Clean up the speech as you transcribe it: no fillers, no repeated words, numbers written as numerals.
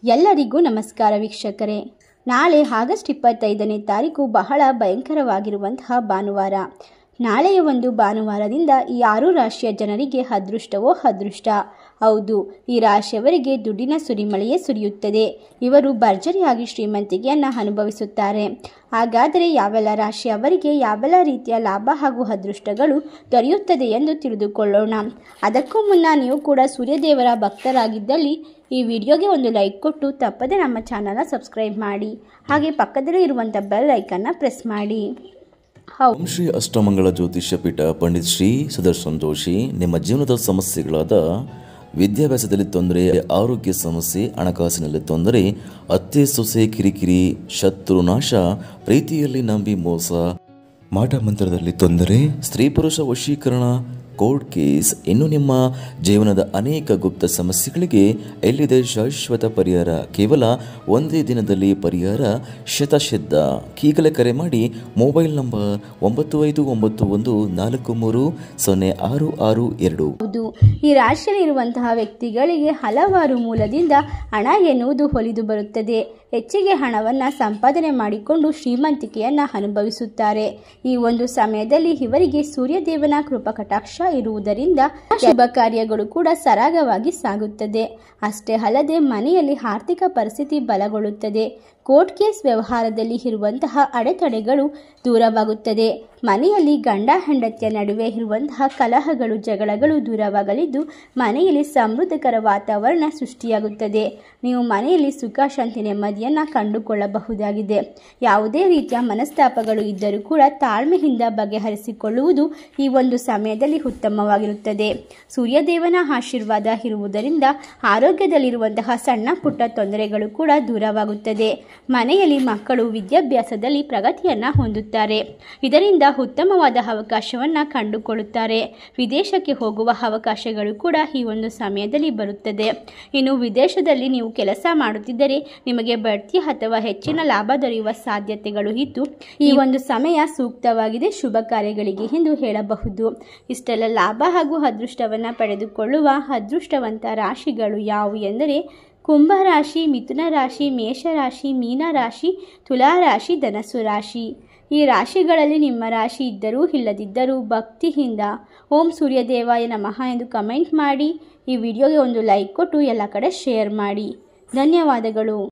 ಎಲ್ಲರಿಗೂ ನಮಸ್ಕಾರ ವೀಕ್ಷಕರೇ. ನಾಳೆ ಆಗಸ್ಟ್ 25ನೇ ತಾರೀಕು ಬಹಳ ಭಯಂಕರವಾಗಿರುವಂತಹ ಭಾನುವಾರ. ನಾಳೆಯ ಒಂದು ಭಾನುವಾರದಿಂದ ಈ 6 ರಾಶಿಯ ಜನರಿಗೆ ಅದೃಷ್ಟವೋ ಅದೃಷ್ಟ. ಹೌದು, ಈ ರಾಶಿಯವರಿಗೆ ದುಡ್ಡಿನ ಸುರಿಮಳೆಯೇ ಸುರಿಯುತ್ತದೆ. ಇವರು ಭರ್ಜರಿಯಾಗಿ ಶ್ರೀಮಂತಿಕೆಯನ್ನು ಅನುಭವಿಸುತ್ತಾರೆ. ಹಾಗಾದರೆ ಯಾವೆಲ್ಲ ರಾಶಿಯವರಿಗೆ ಯಾವೆಲ್ಲ ರೀತಿಯ ಲಾಭ ಹಾಗೂ ಅದೃಷ್ಟಗಳು ದೊರೆಯುತ್ತದೆ ಎಂದು ತಿಳಿದುಕೊಳ್ಳೋಣ. ಅದಕ್ಕೂ ಮುನ್ನ ನೀವು ಕೂಡ ಸೂರ್ಯದೇವರ ಭಕ್ತರಾಗಿದ್ದಲ್ಲಿ ಈ ವಿಡಿಯೋಗೆ ಒಂದು ಲೈಕ್ ಕೊಟ್ಟು ತಪ್ಪದೆ ನಮ್ಮ ಚಾನಲ್ನ ಸಬ್ಸ್ಕ್ರೈಬ್ ಮಾಡಿ. ಹಾಗೆ ಪಕ್ಕದಲ್ಲೇ ಇರುವಂಥ ಬೆಲ್ ಐಕನ್ನ ಪ್ರೆಸ್ ಮಾಡಿ. ಓಂ ಶ್ರೀ ಅಷ್ಟಮಂಗಳ ಜ್ಯೋತಿಷ್ಯ ಪೀಠ ಪಂಡಿತ್ ಶ್ರೀ ಸುದರ್ಶನ್ ಜೋಶಿ. ನಿಮ್ಮ ಜೀವನದ ಸಮಸ್ಯೆಗಳಾದ ವಿದ್ಯಾಭ್ಯಾಸದಲ್ಲಿ ತೊಂದರೆ, ಆರೋಗ್ಯ ಸಮಸ್ಯೆ, ಹಣಕಾಸಿನಲ್ಲಿ ತೊಂದರೆ, ಅತ್ತೆ ಸೊಸೆ ಕಿರಿಕಿರಿ, ಶತ್ರುನಾಶ, ಪ್ರೀತಿಯಲ್ಲಿ ನಂಬಿ ಮೋಸ, ಮಾಟ ಮಂತ್ರದಲ್ಲಿ ತೊಂದರೆ, ಸ್ತ್ರೀ ಪುರುಷ ವಶೀಕರಣ, ಕೋರ್ಟ್ ಕೇಸ್, ಇನ್ನು ನಿಮ್ಮ ಜೀವನದ ಅನೇಕ ಗುಪ್ತ ಸಮಸ್ಯೆಗಳಿಗೆ ಎಲ್ಲಿದೆ ಶಾಶ್ವತ ಪರಿಹಾರ. ಕೇವಲ ಒಂದೇ ದಿನದಲ್ಲಿ ಪರಿಹಾರ ಶತಸಿದ್ಧ. ಈಗಲೇ ಕರೆ ಮಾಡಿ. Mobile number 9591430662. ಹೌದು, ಈ ರಾಶಿಯಲ್ಲಿರುವಂತಹ ವ್ಯಕ್ತಿಗಳಿಗೆ ಹಲವಾರು ಮೂಲದಿಂದ ಹಣ ಎನ್ನುವುದು ಹೊಲಿದು ಬರುತ್ತದೆ. ಹೆಚ್ಚಿಗೆ ಹಣವನ್ನು ಸಂಪಾದನೆ ಮಾಡಿಕೊಂಡು ಶ್ರೀಮಂತಿಕೆಯನ್ನು ಅನುಭವಿಸುತ್ತಾರೆ. ಈ ಒಂದು ಸಮಯದಲ್ಲಿ ಇವರಿಗೆ ಸೂರ್ಯದೇವನ ಕೃಪಾ ಕಟಾಕ್ಷ ಇರುವುದರಿಂದ ಶುಭ ಕಾರ್ಯಗಳು ಕೂಡ ಸರಾಗವಾಗಿ ಸಾಗುತ್ತದೆ. ಅಷ್ಟೇ ಅಲ್ಲದೆ ಮನೆಯಲ್ಲಿ ಆರ್ಥಿಕ ಪರಿಸ್ಥಿತಿ ಬಲಗೊಳ್ಳುತ್ತದೆ. ಕೋರ್ಟ್ ಕೇಸ್ ವ್ಯವಹಾರದಲ್ಲಿ ಇರುವಂತಹ ಅಡೆತಡೆಗಳು ದೂರವಾಗುತ್ತದೆ. ಮನೆಯಲ್ಲಿ ಗಂಡ ಹೆಂಡತಿಯ ನಡುವೆ ಇರುವಂತಹ ಕಲಹಗಳು, ಜಗಳಗಳು ದೂರವಾಗಲಿದ್ದು ಮನೆಯಲ್ಲಿ ಸಮೃದ್ಧಕರ ವಾತಾವರಣ ಸೃಷ್ಟಿಯಾಗುತ್ತದೆ. ನೀವು ಮನೆಯಲ್ಲಿ ಸುಖ, ಶಾಂತಿ, ನೆಮ್ಮದಿಯನ್ನು ಕಂಡುಕೊಳ್ಳಬಹುದಾಗಿದೆ. ಯಾವುದೇ ರೀತಿಯ ಮನಸ್ತಾಪಗಳು ಇದ್ದರೂ ಕೂಡ ತಾಳ್ಮೆಯಿಂದ ಬಗೆಹರಿಸಿಕೊಳ್ಳುವುದು ಈ ಒಂದು ಸಮಯದಲ್ಲಿ ಉತ್ತಮವಾಗಿರುತ್ತದೆ. ಸೂರ್ಯದೇವನ ಆಶೀರ್ವಾದ ಇರುವುದರಿಂದ ಆರೋಗ್ಯದಲ್ಲಿರುವಂತಹ ಸಣ್ಣ ಪುಟ್ಟ ತೊಂದರೆಗಳು ಕೂಡ ದೂರವಾಗುತ್ತದೆ. ಮನೆಯಲ್ಲಿ ಮಕ್ಕಳು ವಿದ್ಯಾಭ್ಯಾಸದಲ್ಲಿ ಪ್ರಗತಿಯನ್ನು ಹೊಂದುತ್ತಾರೆ. ಇದರಿಂದ ಉತ್ತಮವಾದ ಅವಕಾಶವನ್ನು ಕಂಡುಕೊಳ್ಳುತ್ತಾರೆ. ವಿದೇಶಕ್ಕೆ ಹೋಗುವ ಅವಕಾಶಗಳು ಕೂಡ ಈ ಒಂದು ಸಮಯದಲ್ಲಿ ಬರುತ್ತದೆ. ಇನ್ನು ವಿದೇಶದಲ್ಲಿ ನೀವು ಕೆಲಸ ಮಾಡುತ್ತಿದ್ದರೆ ನಿಮಗೆ ಬಡ್ತಿ ಅಥವಾ ಹೆಚ್ಚಿನ ಲಾಭ ದೊರೆಯುವ ಸಾಧ್ಯತೆಗಳು ಇದ್ದು ಈ ಒಂದು ಸಮಯ ಸೂಕ್ತವಾಗಿದೆ ಶುಭ ಕಾರ್ಯಗಳಿಗೆ ಎಂದು ಹೇಳಬಹುದು. ಇಷ್ಟೆಲ್ಲ ಲಾಭ ಹಾಗೂ ಅದೃಷ್ಟವನ್ನು ಪಡೆದುಕೊಳ್ಳುವ ಅದೃಷ್ಟವಂತ ರಾಶಿಗಳು ಯಾವುವು ಎಂದರೆ ಕುಂಭರಾಶಿ, ಮಿಥುನ ರಾಶಿ, ಮೇಷರಾಶಿ, ಮೀನ ರಾಶಿ, ತುಲಾ ರಾಶಿ, ಧನಸ್ಸು ರಾಶಿ. ಈ ರಾಶಿಗಳಲ್ಲಿ ನಿಮ್ಮ ರಾಶಿ ಇದ್ದರೂ ಇಲ್ಲದಿದ್ದರೂ ಭಕ್ತಿಯಿಂದ ಓಂ ಸೂರ್ಯದೇವಾಯ ನಮಃ ಎಂದು ಕಮೆಂಟ್ ಮಾಡಿ. ಈ ವಿಡಿಯೋಗೆ ಒಂದು ಲೈಕ್ ಕೊಟ್ಟು ಎಲ್ಲ ಕಡೆ ಶೇರ್ ಮಾಡಿ. ಧನ್ಯವಾದಗಳು.